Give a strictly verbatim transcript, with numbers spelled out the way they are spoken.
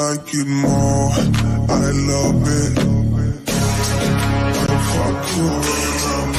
like it more, I love it. If I could,